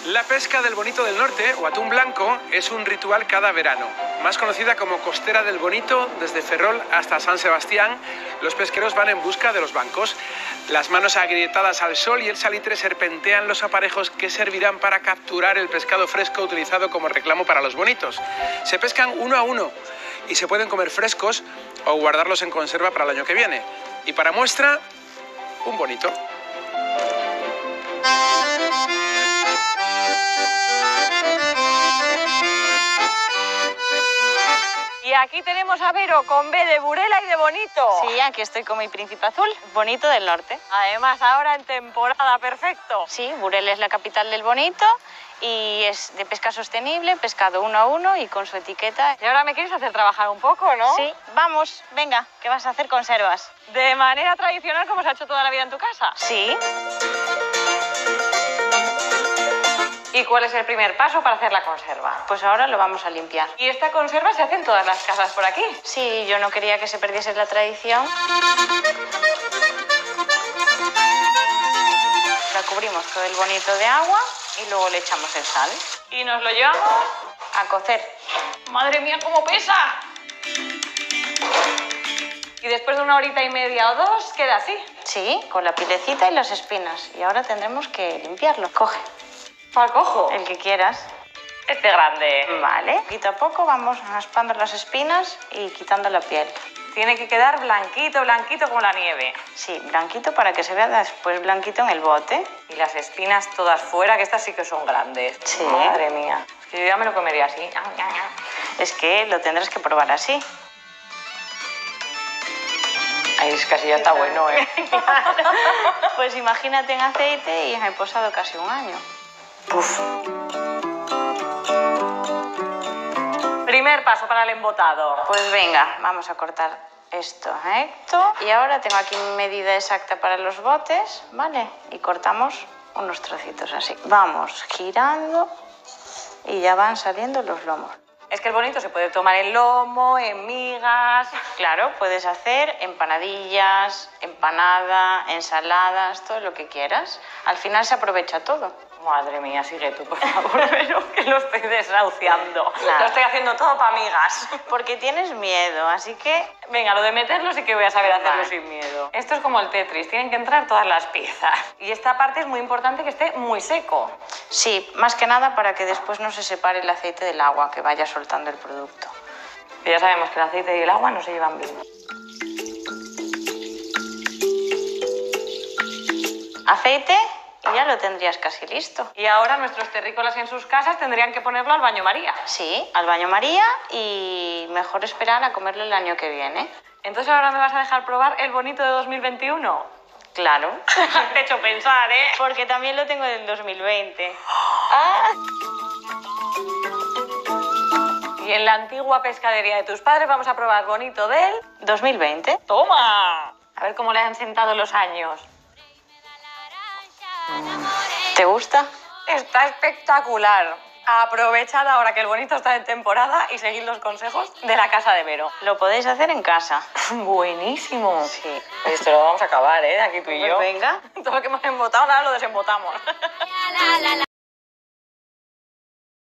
La pesca del bonito del norte, o atún blanco, es un ritual cada verano. Más conocida como Costera del Bonito, desde Ferrol hasta San Sebastián, los pesqueros van en busca de los bancos. Las manos agrietadas al sol y el salitre serpentean los aparejos que servirán para capturar el pescado fresco utilizado como reclamo para los bonitos. Se pescan uno a uno y se pueden comer frescos o guardarlos en conserva para el año que viene. Y para muestra, un bonito. Y aquí tenemos a Vero con B de Burela y de Bonito. Sí, aquí estoy con mi príncipe azul, Bonito del norte. Además, ahora en temporada, perfecto. Sí, Burela es la capital del bonito y es de pesca sostenible, pescado uno a uno y con su etiqueta. Y ahora me quieres hacer trabajar un poco, ¿no? Sí, vamos, venga, que vas a hacer conservas. De manera tradicional, como se ha hecho toda la vida en tu casa. Sí. ¿Y cuál es el primer paso para hacer la conserva? Pues ahora lo vamos a limpiar. ¿Y esta conserva se hace en todas las casas por aquí? Sí, yo no quería que se perdiese la tradición. La cubrimos todo el bonito de agua y luego le echamos el sal. ¿Y nos lo llevamos? A cocer. ¡Madre mía, cómo pesa! Y después de 1 horita y media o 2, queda así. Sí, con la pilecita y las espinas. Y ahora tendremos que limpiarlo. Coge. ¿Cuál cojo? El que quieras. Este grande. Vale. Poquito a poco vamos raspando las espinas y quitando la piel. Tiene que quedar blanquito, blanquito como la nieve. Sí, blanquito para que se vea después blanquito en el bote. Y las espinas todas fuera, que estas sí que son grandes. Sí. Madre mía. Es que yo ya me lo comería así. Es que lo tendrás que probar así. Ay, es que así ya está bueno, ¿eh? Pues imagínate en aceite y en reposado casi 1 año. Uf. Primer paso para el embotado. Pues venga, vamos a cortar esto recto. Y ahora tengo aquí mi medida exacta para los botes, ¿vale? Y cortamos unos trocitos así. Vamos girando y ya van saliendo los lomos. Es que el bonito se puede tomar en lomo, en migas. Claro, puedes hacer empanadillas, empanada, ensaladas, todo lo que quieras. Al final se aprovecha todo. Madre mía, sigue tú, por favor, pero que lo estoy desahuciando. Claro. Lo estoy haciendo todo para migas. Porque tienes miedo, así que... Venga, lo de meterlo sí que voy a saber hacerlo Vale. sin miedo. Esto es como el Tetris, tienen que entrar todas las piezas. Y esta parte es muy importante que esté muy seco. Sí, más que nada para que después no se separe el aceite del agua, que vaya soltando el producto. Y ya sabemos que el aceite y el agua no se llevan bien. Aceite y ya lo tendrías casi listo. Y ahora nuestros terrícolas en sus casas tendrían que ponerlo al baño María. Sí, al baño María y mejor esperar a comerlo el año que viene. Entonces ahora me vas a dejar probar el bonito de 2021. Claro. Te he hecho pensar, ¿eh? Porque también lo tengo del 2020. Ah. Y en la antigua pescadería de tus padres vamos a probar bonito del... 2020. ¡Toma! A ver cómo le han sentado los años. ¿Te gusta? Está espectacular. Aprovechad ahora que el bonito está en temporada y seguid los consejos de la casa de Vero. Lo podéis hacer en casa. Buenísimo. Sí. Esto lo vamos a acabar, ¿eh? Aquí tú y Pues yo. venga. Todo lo que hemos embotado, ahora lo desembotamos.